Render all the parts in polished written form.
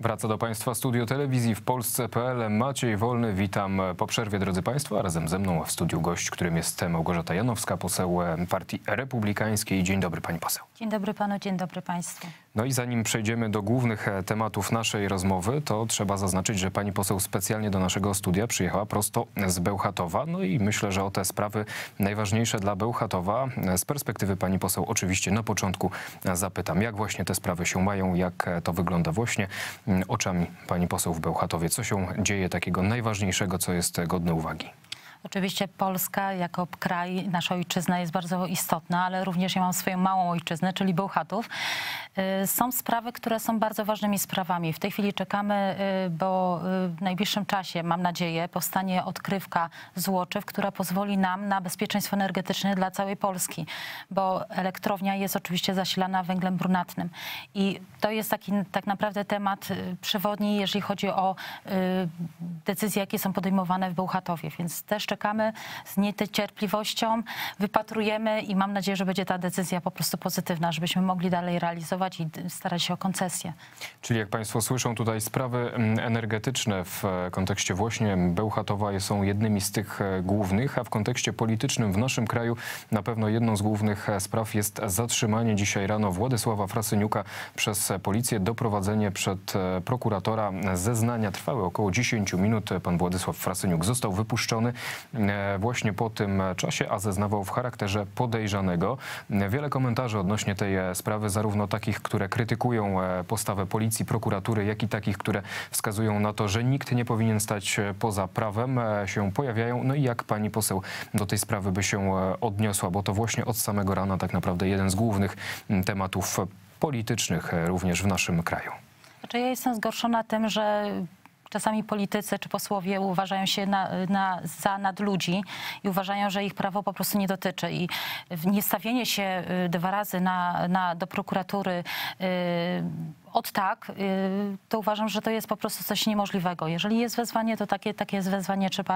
Wraca do Państwa studio telewizji w Polsce.pl. Maciej Wolny, witam po przerwie, drodzy Państwo, a razem ze mną w studiu gość, którym jest Małgorzata Janowska, poseł Partii Republikańskiej. Dzień dobry, pani poseł. Dzień dobry panu, dzień dobry państwu. No i zanim przejdziemy do głównych tematów naszej rozmowy, to trzeba zaznaczyć, że pani poseł specjalnie do naszego studia przyjechała prosto z Bełchatowa. No i myślę, że o te sprawy najważniejsze dla Bełchatowa z perspektywy pani poseł oczywiście na początku zapytam, jak właśnie te sprawy się mają, jak to wygląda właśnie oczami pani poseł w Bełchatowie. Co się dzieje takiego najważniejszego, co jest godne uwagi? Oczywiście Polska jako kraj, nasza ojczyzna jest bardzo istotna, ale również ja mam swoją małą ojczyznę, czyli Bełchatów. Są sprawy, które są bardzo ważnymi sprawami. W tej chwili czekamy, bo w najbliższym czasie, mam nadzieję, powstanie odkrywka Złoczew, która pozwoli nam na bezpieczeństwo energetyczne dla całej Polski, bo elektrownia jest oczywiście zasilana węglem brunatnym. I to jest taki tak naprawdę temat przewodni, jeżeli chodzi o decyzje, jakie są podejmowane w Bełchatowie. Więc też czekamy z niecierpliwością, wypatrujemy i mam nadzieję, że będzie ta decyzja po prostu pozytywna, żebyśmy mogli dalej realizować i starać się o koncesję. Czyli jak państwo słyszą, tutaj sprawy energetyczne w kontekście właśnie Bełchatowa są jednymi z tych głównych, a w kontekście politycznym w naszym kraju na pewno jedną z głównych spraw jest zatrzymanie dzisiaj rano Władysława Frasyniuka przez policję, doprowadzenie przed prokuratora. Zeznania trwały około 10 minut. Pan Władysław Frasyniuk został wypuszczony właśnie po tym czasie, a zeznawał w charakterze podejrzanego. Wiele komentarzy odnośnie tej sprawy, zarówno takich, które krytykują postawę policji, prokuratury, jak i takich, które wskazują na to, że nikt nie powinien stać poza prawem, się pojawiają. No i jak pani poseł do tej sprawy by się odniosła, bo to właśnie od samego rana tak naprawdę jeden z głównych tematów politycznych również w naszym kraju. Znaczy, ja jestem zgorszona tym, że czasami politycy czy posłowie uważają się za nadludzi i uważają, że ich prawo po prostu nie dotyczy. I niestawienie się 2 razy do prokuratury od tak, to uważam, że to jest po prostu coś niemożliwego. Jeżeli jest wezwanie, to takie jest wezwanie, trzeba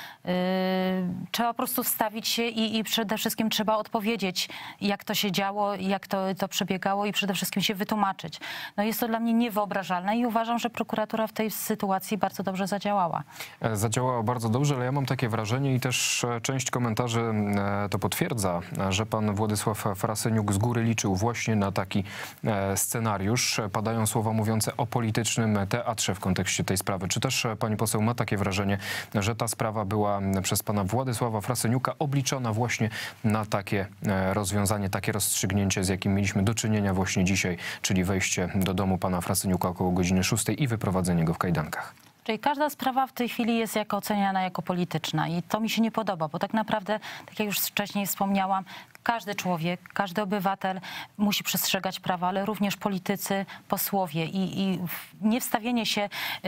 po prostu wstawić się i przede wszystkim trzeba odpowiedzieć, jak to się działo, jak to przebiegało i przede wszystkim się wytłumaczyć. No jest to dla mnie niewyobrażalne i uważam, że prokuratura w tej sytuacji bardzo dobrze zadziałała. Zadziałała bardzo dobrze, ale ja mam takie wrażenie i też część komentarzy to potwierdza, że pan Władysław Frasyniuk z góry liczył właśnie na taki scenariusz. Padają słowa mówiące o politycznym teatrze w kontekście tej sprawy. Czy też pani poseł ma takie wrażenie, że ta sprawa była przez pana Władysława Frasyniuka obliczona właśnie na takie rozwiązanie, takie rozstrzygnięcie, z jakim mieliśmy do czynienia właśnie dzisiaj, czyli wejście do domu pana Frasyniuka około godziny 6 i wyprowadzenie go w kajdankach? Czyli każda sprawa w tej chwili jest oceniana jako polityczna i to mi się nie podoba, bo tak naprawdę, tak jak już wcześniej wspomniałam, każdy człowiek, każdy obywatel musi przestrzegać prawa, ale również politycy, posłowie i nie wstawienie się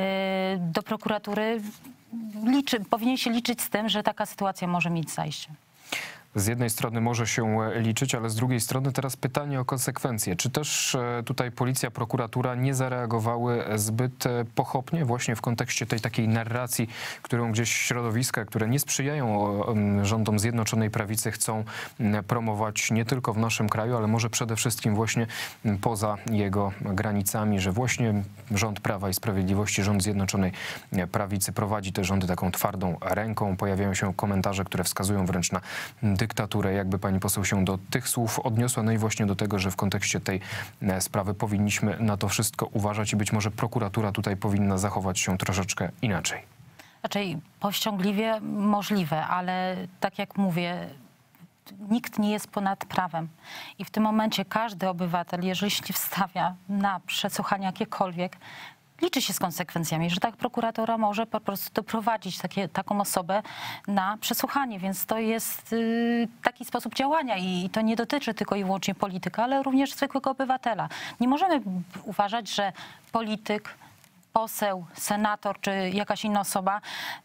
do prokuratury powinien się liczyć z tym, że taka sytuacja może mieć zajście. Z jednej strony może się liczyć, ale z drugiej strony teraz pytanie o konsekwencje. Czy też tutaj policja, prokuratura nie zareagowały zbyt pochopnie właśnie w kontekście tej takiej narracji, którą gdzieś środowiska, które nie sprzyjają rządom Zjednoczonej Prawicy, chcą promować nie tylko w naszym kraju, ale może przede wszystkim właśnie poza jego granicami, że właśnie rząd Prawa i Sprawiedliwości, rząd Zjednoczonej Prawicy prowadzi te rządy taką twardą ręką. Pojawiają się komentarze, które wskazują wręcz na dyktaturę. Jakby pani poseł się do tych słów odniosła, no i właśnie do tego, że w kontekście tej sprawy powinniśmy na to wszystko uważać i być może prokuratura tutaj powinna zachować się troszeczkę inaczej. Raczej powściągliwie możliwe, ale tak jak mówię, nikt nie jest ponad prawem. I w tym momencie każdy obywatel, jeżeli się wstawia na przesłuchanie jakiekolwiek, liczy się z konsekwencjami, że tak prokuratura może po prostu doprowadzić taką osobę na przesłuchanie, więc to jest taki sposób działania i to nie dotyczy tylko i wyłącznie polityka, ale również zwykłego obywatela. Nie możemy uważać, że polityk, poseł, senator czy jakaś inna osoba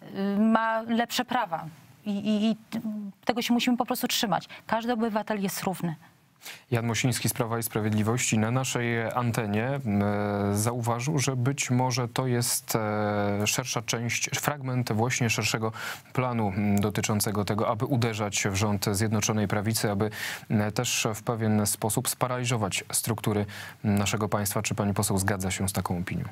ma lepsze prawa i tego się musimy po prostu trzymać. Każdy obywatel jest równy. Jan Mosiński z Prawa i Sprawiedliwości na naszej antenie zauważył, że być może to jest szersza część, fragment właśnie szerszego planu dotyczącego tego, aby uderzać w rząd Zjednoczonej Prawicy, aby też w pewien sposób sparaliżować struktury naszego państwa. Czy pani poseł zgadza się z taką opinią?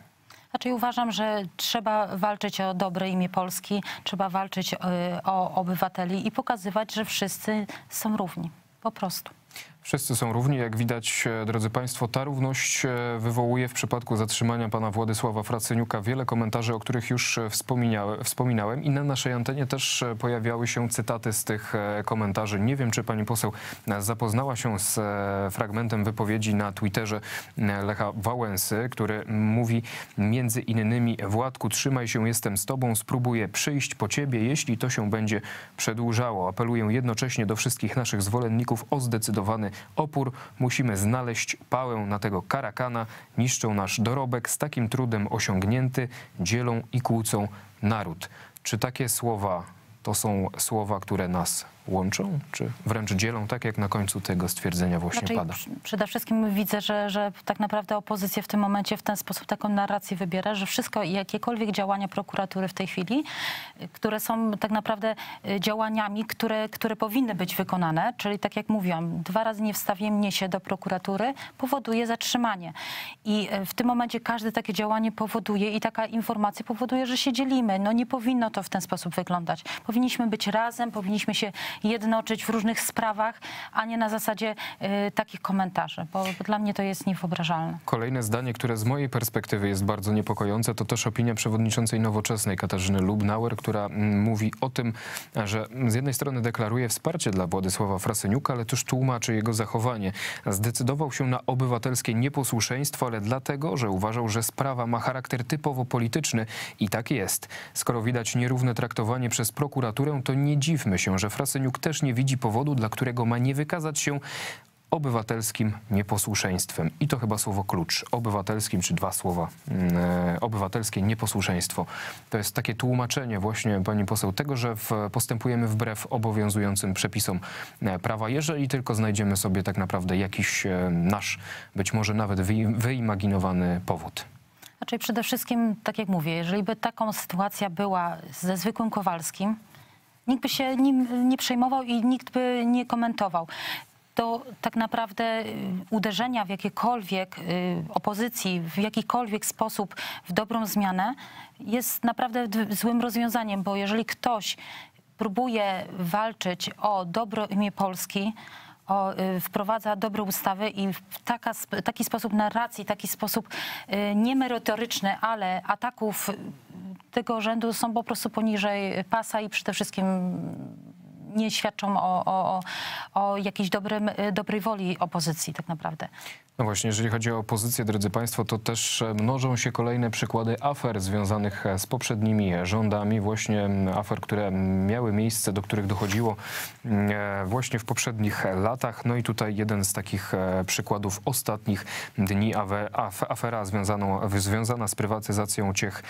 Znaczy uważam, że trzeba walczyć o dobre imię Polski, trzeba walczyć o obywateli i pokazywać, że wszyscy są równi. Po prostu. Wszyscy są równi. Jak widać, drodzy Państwo, ta równość wywołuje w przypadku zatrzymania pana Władysława Frasyniuka wiele komentarzy, o których już wspominałem i na naszej antenie też pojawiały się cytaty z tych komentarzy. Nie wiem, czy pani poseł zapoznała się z fragmentem wypowiedzi na Twitterze Lecha Wałęsy, który mówi między innymi: Władku, trzymaj się, jestem z tobą, spróbuję przyjść po ciebie, jeśli to się będzie przedłużało. Apeluję jednocześnie do wszystkich naszych zwolenników o zdecydowany opór. Musimy znaleźć pałę na tego karakana. Niszczą nasz dorobek, z takim trudem osiągnięty, dzielą i kłócą naród. Czy takie słowa to są słowa, które nas łączą, czy wręcz dzielą, tak jak na końcu tego stwierdzenia właśnie pada? Przede wszystkim widzę, że tak naprawdę opozycja w tym momencie w ten sposób taką narrację wybiera, że wszystko, jakiekolwiek działania prokuratury w tej chwili, które są tak naprawdę działaniami, które powinny być wykonane, czyli tak jak mówiłam, 2 razy niewstawienie się do prokuratury powoduje zatrzymanie. I w tym momencie każde takie działanie powoduje i taka informacja powoduje, że się dzielimy. No nie powinno to w ten sposób wyglądać. Powinniśmy być razem, powinniśmy się jednoczyć w różnych sprawach, a nie na zasadzie takich komentarzy, bo dla mnie to jest niewyobrażalne. Kolejne zdanie, które z mojej perspektywy jest bardzo niepokojące, to też opinia przewodniczącej Nowoczesnej Katarzyny Lubnauer, która mówi o tym, że z jednej strony deklaruje wsparcie dla Władysława Frasyniuka, ale też tłumaczy jego zachowanie. Zdecydował się na obywatelskie nieposłuszeństwo, ale dlatego, że uważał, że sprawa ma charakter typowo polityczny i tak jest. Skoro widać nierówne traktowanie przez prokuraturę, to nie dziwmy się, że Frasyniuk też nie widzi powodu, dla którego ma nie wykazać się obywatelskim nieposłuszeństwem. I to chyba słowo klucz. Obywatelskim, czy 2 słowa. Obywatelskie nieposłuszeństwo. To jest takie tłumaczenie właśnie, pani poseł, tego, że postępujemy wbrew obowiązującym przepisom prawa, jeżeli tylko znajdziemy sobie tak naprawdę jakiś nasz, być może nawet wyimaginowany powód. Znaczy przede wszystkim, tak jak mówię, jeżeli by taką sytuacja była ze zwykłym Kowalskim, nikt by się nim nie przejmował i nikt by nie komentował. To tak naprawdę uderzenia w jakiekolwiek opozycji, w jakikolwiek sposób w dobrą zmianę jest naprawdę złym rozwiązaniem, bo jeżeli ktoś próbuje walczyć o dobro imię Polski, wprowadza dobre ustawy i w taki sposób narracji, taki sposób niemerytoryczny, ale ataków tego rzędu są po prostu poniżej pasa i przede wszystkim nie świadczą o jakiejś dobrej woli opozycji tak naprawdę. No właśnie, jeżeli chodzi o opozycję, drodzy Państwo, to też mnożą się kolejne przykłady afer związanych z poprzednimi rządami, właśnie afer, które miały miejsce, do których dochodziło właśnie w poprzednich latach. No i tutaj jeden z takich przykładów ostatnich dni, afera związana z prywatyzacją Ciech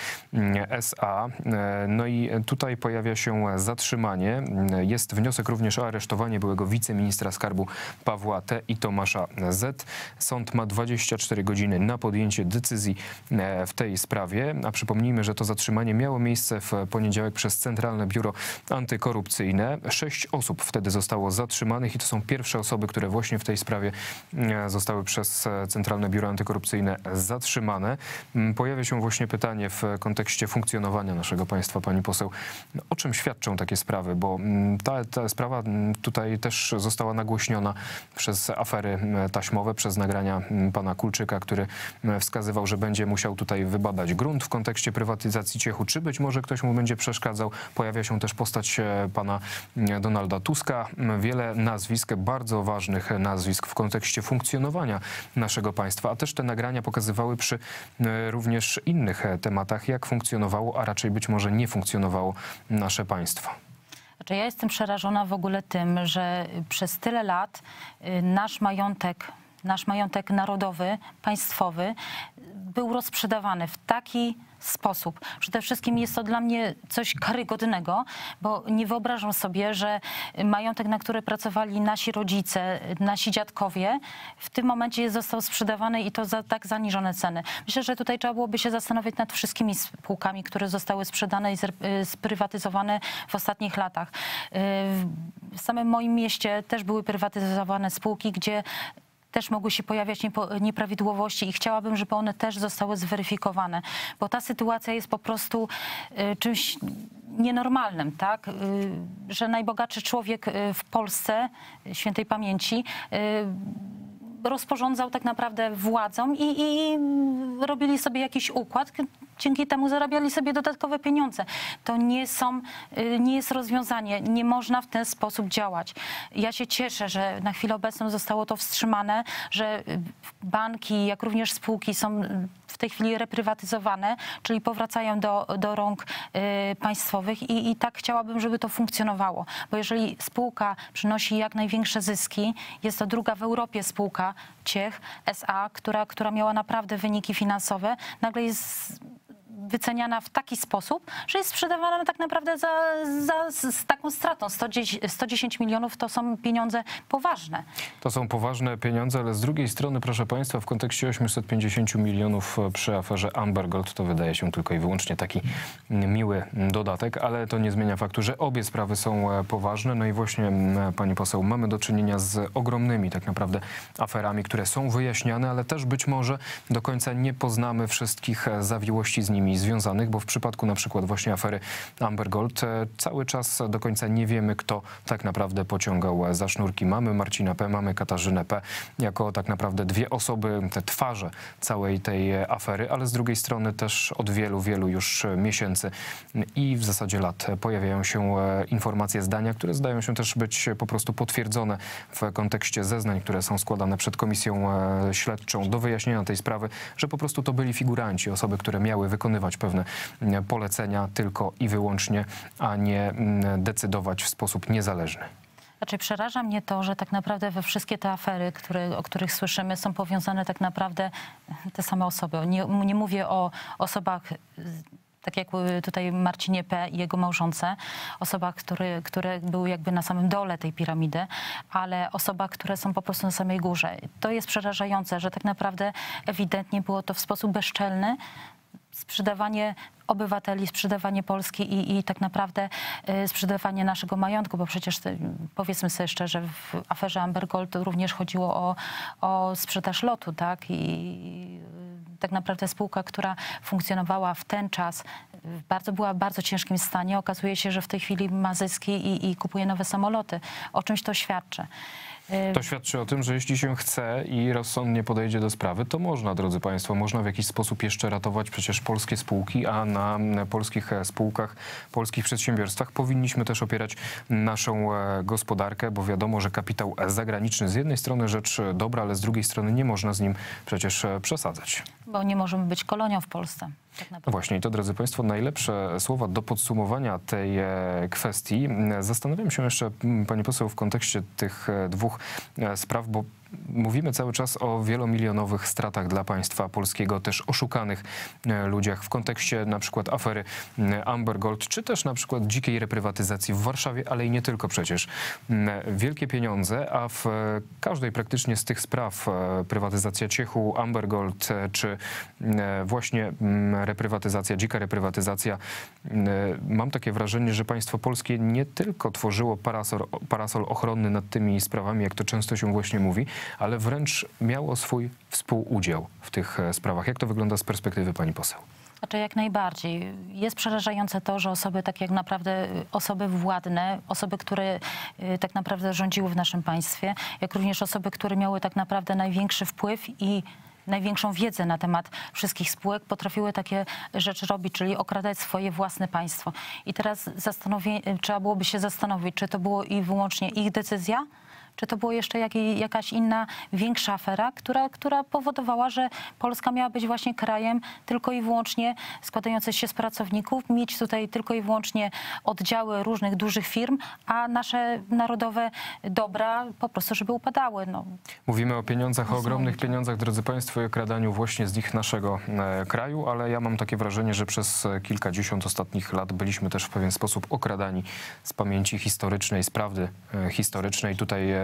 S.A. No i tutaj pojawia się zatrzymanie. Jest wniosek również o aresztowanie byłego wiceministra skarbu Pawła T. i Tomasza Z. Sąd ma 24 godziny na podjęcie decyzji w tej sprawie, a przypomnijmy, że to zatrzymanie miało miejsce w poniedziałek przez Centralne Biuro Antykorupcyjne. 6 osób wtedy zostało zatrzymanych i to są pierwsze osoby, które właśnie w tej sprawie zostały przez Centralne Biuro Antykorupcyjne zatrzymane. Pojawia się właśnie pytanie w kontekście funkcjonowania naszego państwa, pani poseł, o czym świadczą takie sprawy, bo ta sprawa tutaj też została nagłośniona przez afery taśmowe, przez nagrania pana Kulczyka, który wskazywał, że będzie musiał tutaj wybadać grunt w kontekście prywatyzacji Ciechu, czy być może ktoś mu będzie przeszkadzał. Pojawia się też postać pana Donalda Tuska. Wiele nazwisk, bardzo ważnych nazwisk w kontekście funkcjonowania naszego państwa, a też te nagrania pokazywały przy również innych tematach, jak funkcjonowało, a raczej być może nie funkcjonowało nasze państwo. Znaczy ja jestem przerażona w ogóle tym, że przez tyle lat nasz majątek narodowy, państwowy był rozsprzedawany w taki sposób. Przede wszystkim jest to dla mnie coś karygodnego, bo nie wyobrażam sobie, że majątek, na który pracowali nasi rodzice, nasi dziadkowie, w tym momencie został sprzedawany i to za tak zaniżone ceny. Myślę, że tutaj trzeba byłoby się zastanowić nad wszystkimi spółkami, które zostały sprzedane i sprywatyzowane w ostatnich latach. W samym moim mieście też były prywatyzowane spółki, gdzie też mogły się pojawiać nieprawidłowości i chciałabym, żeby one też zostały zweryfikowane, bo ta sytuacja jest po prostu czymś nienormalnym, tak? Że najbogatszy człowiek w Polsce, świętej pamięci, rozporządzał tak naprawdę władzą i robili sobie jakiś układ, dzięki temu zarabiali sobie dodatkowe pieniądze. To nie jest rozwiązanie. Nie można w ten sposób działać. Ja się cieszę, że na chwilę obecną zostało to wstrzymane, że banki, jak również spółki są w tej chwili reprywatyzowane, czyli powracają do rąk państwowych i tak chciałabym, żeby to funkcjonowało. Bo jeżeli spółka przynosi jak największe zyski, jest to druga w Europie spółka Ciech S.A., która miała naprawdę wyniki finansowe, nagle jest wyceniana w taki sposób, że jest sprzedawana tak naprawdę z taką stratą. 110 milionów to są pieniądze poważne. To są poważne pieniądze, ale z drugiej strony, proszę Państwa, w kontekście 850 milionów przy aferze Amber Gold to wydaje się tylko i wyłącznie taki miły dodatek, ale to nie zmienia faktu, że obie sprawy są poważne. No i właśnie, pani poseł, mamy do czynienia z ogromnymi tak naprawdę aferami, które są wyjaśniane, ale też być może do końca nie poznamy wszystkich zawiłości z nimi związanych, bo w przypadku na przykład właśnie afery Amber Gold cały czas do końca nie wiemy, kto tak naprawdę pociągał za sznurki. Mamy Marcina P., mamy Katarzynę P. jako tak naprawdę dwie osoby, te twarze całej tej afery, ale z drugiej strony też od wielu już miesięcy i w zasadzie lat pojawiają się informacje, zdania, które zdają się też być po prostu potwierdzone w kontekście zeznań, które są składane przed komisją śledczą do wyjaśnienia tej sprawy, że po prostu to byli figuranci, osoby, które miały wykonywać pewne polecenia tylko i wyłącznie, a nie decydować w sposób niezależny. Znaczy przeraża mnie to, że tak naprawdę we wszystkie te afery, o których słyszymy, są powiązane tak naprawdę te same osoby. Nie mówię o osobach, tak jak tutaj Marcinie P. i jego małżonce, osobach, które były jakby na samym dole tej piramidy, ale osobach, które są po prostu na samej górze. To jest przerażające, że tak naprawdę ewidentnie było to w sposób bezczelny, sprzedawanie obywateli, sprzedawanie Polski i tak naprawdę sprzedawanie naszego majątku, bo przecież powiedzmy sobie szczerze, w aferze Amber Gold również chodziło o sprzedaż lotu, tak? I tak naprawdę spółka, która funkcjonowała w ten czas, była w bardzo ciężkim stanie. Okazuje się, że w tej chwili ma zyski i kupuje nowe samoloty. O czymś to świadczy. To świadczy o tym, że jeśli się chce i rozsądnie podejdzie do sprawy, to można, drodzy Państwo, można w jakiś sposób jeszcze ratować przecież polskie spółki, a na polskich spółkach, polskich przedsiębiorstwach powinniśmy też opierać naszą gospodarkę, bo wiadomo, że kapitał zagraniczny z jednej strony rzecz dobra, ale z drugiej strony nie można z nim przecież przesadzać. Bo nie możemy być kolonią w Polsce. Tak właśnie i to, drodzy Państwo, najlepsze słowa do podsumowania tej kwestii. Zastanawiam się jeszcze, pani poseł, w kontekście tych dwóch spraw, bo mówimy cały czas o wielomilionowych stratach dla państwa polskiego, też oszukanych ludziach w kontekście na przykład afery Amber Gold, czy też na przykład dzikiej reprywatyzacji w Warszawie, ale i nie tylko przecież. Wielkie pieniądze, a w każdej praktycznie z tych spraw, prywatyzacja Ciechu, Amber Gold, czy właśnie reprywatyzacja, dzika reprywatyzacja, mam takie wrażenie, że państwo polskie nie tylko tworzyło parasol ochronny nad tymi sprawami, jak to często się właśnie mówi, ale wręcz miało swój współudział w tych sprawach. Jak to wygląda z perspektywy pani poseł? Znaczy jak najbardziej. Jest przerażające to, że osoby tak jak naprawdę, osoby władne, osoby, które tak naprawdę rządziły w naszym państwie, jak również osoby, które miały tak naprawdę największy wpływ i największą wiedzę na temat wszystkich spółek, potrafiły takie rzeczy robić, czyli okradać swoje własne państwo. I teraz trzeba byłoby się zastanowić, czy to było i wyłącznie ich decyzja, czy to była jeszcze jakaś inna, większa afera, która powodowała, że Polska miała być właśnie krajem tylko i wyłącznie składającym się z pracowników, mieć tutaj tylko i wyłącznie oddziały różnych dużych firm, a nasze narodowe dobra po prostu, żeby upadały. No. Mówimy o pieniądzach, o ogromnych pieniądzach, drodzy Państwo, i okradaniu właśnie z nich naszego kraju, ale ja mam takie wrażenie, że przez kilkadziesiąt ostatnich lat byliśmy też w pewien sposób okradani z pamięci historycznej, z prawdy historycznej. Tutaj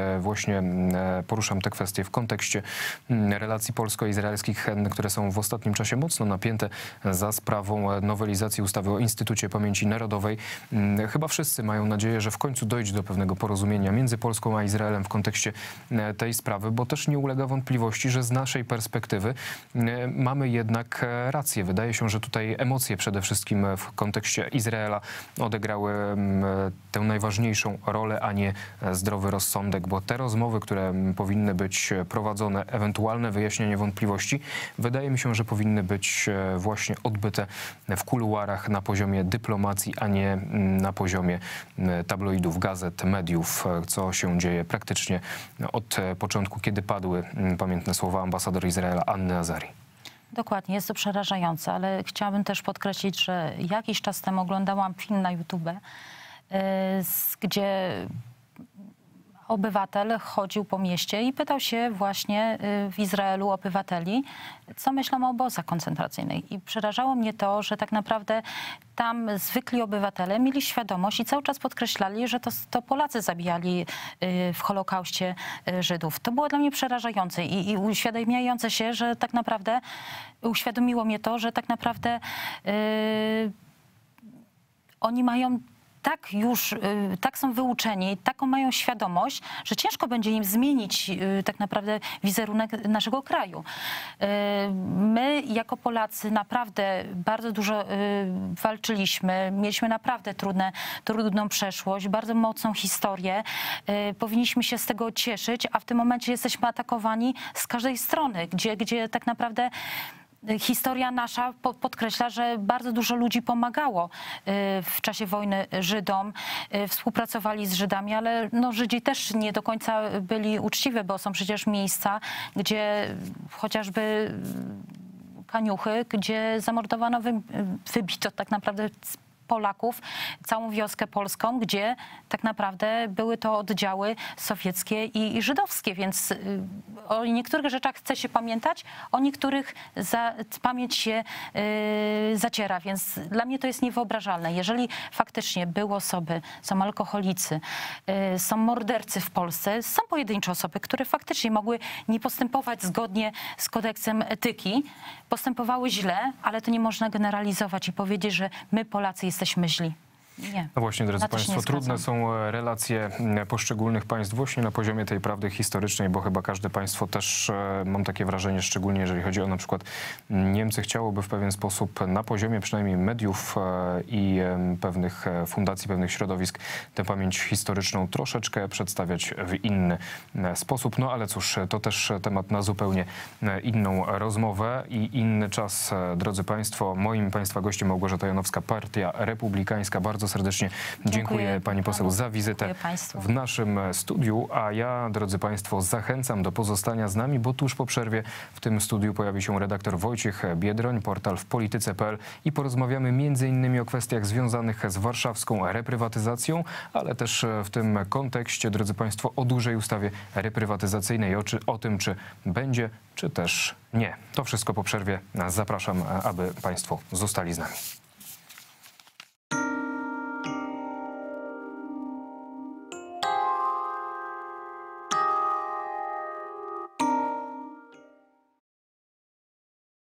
właśnie poruszam te kwestie w kontekście relacji polsko-izraelskich, które są w ostatnim czasie mocno napięte za sprawą nowelizacji ustawy o Instytucie Pamięci Narodowej. Chyba wszyscy mają nadzieję, że w końcu dojdzie do pewnego porozumienia między Polską a Izraelem w kontekście tej sprawy, bo też nie ulega wątpliwości, że z naszej perspektywy mamy jednak rację. Wydaje się, że tutaj emocje przede wszystkim w kontekście Izraela odegrały tę najważniejszą rolę, a nie zdrowy rozsądek, bo te rozmowy, które powinny być prowadzone, ewentualne wyjaśnienie wątpliwości, wydaje mi się, że powinny być właśnie odbyte w kuluarach na poziomie dyplomacji, a nie na poziomie tabloidów, gazet, mediów, co się dzieje praktycznie od początku, kiedy padły pamiętne słowa ambasador Izraela Anny Azari. Dokładnie, jest to przerażające, ale chciałabym też podkreślić, że jakiś czas temu oglądałam film na YouTube, gdzie obywatel chodził po mieście i pytał się właśnie w Izraelu obywateli, co myślą o obozach koncentracyjnych. I przerażało mnie to, że tak naprawdę tam zwykli obywatele mieli świadomość i cały czas podkreślali, że to Polacy zabijali w Holokauście Żydów. To było dla mnie przerażające i uświadamiające się, że tak naprawdę uświadomiło mnie to, że tak naprawdę oni mają tak są wyuczeni, taką mają świadomość, że ciężko będzie im zmienić tak naprawdę wizerunek naszego kraju. My jako Polacy naprawdę bardzo dużo walczyliśmy, mieliśmy naprawdę trudną przeszłość, bardzo mocną historię. Powinniśmy się z tego cieszyć, a w tym momencie jesteśmy atakowani z każdej strony, gdzie tak naprawdę historia nasza podkreśla, że bardzo dużo ludzi pomagało w czasie wojny Żydom, współpracowali z Żydami, ale no, Żydzi też nie do końca byli uczciwi, bo są przecież miejsca, gdzie chociażby Kaniuchy, gdzie zamordowano, wybito tak naprawdę Polaków, całą wioskę polską, gdzie tak naprawdę były to oddziały sowieckie i żydowskie, więc o niektórych rzeczach chce się pamiętać, o niektórych pamięć się zaciera, więc dla mnie to jest niewyobrażalne. Jeżeli faktycznie były osoby, są alkoholicy, są mordercy w Polsce, są pojedyncze osoby, które faktycznie mogły nie postępować zgodnie z kodeksem etyki, postępowały źle, ale to nie można generalizować i powiedzieć, że my Polacy jesteśmy źli. Nie. No właśnie, drodzy Państwo, trudne są relacje poszczególnych państw właśnie na poziomie tej prawdy historycznej, bo chyba każde państwo też, mam takie wrażenie, szczególnie jeżeli chodzi o na przykład Niemcy, chciałoby w pewien sposób na poziomie przynajmniej mediów i pewnych fundacji, pewnych środowisk tę pamięć historyczną troszeczkę przedstawiać w inny sposób. No ale cóż, to też temat na zupełnie inną rozmowę i inny czas. Drodzy Państwo, moim Państwa gościem Małgorzata Janowska, Partia Republikańska. Bardzo serdecznie dziękuję pani poseł za wizytę w naszym studiu, a ja, drodzy Państwo, zachęcam do pozostania z nami, bo tuż po przerwie w tym studiu pojawi się redaktor Wojciech Biedroń, portal wpolityce.pl i porozmawiamy m.in. o kwestiach związanych z warszawską reprywatyzacją, ale też w tym kontekście, drodzy Państwo, o dużej ustawie reprywatyzacyjnej, o tym, czy będzie, czy też nie. To wszystko po przerwie. Zapraszam, aby Państwo zostali z nami.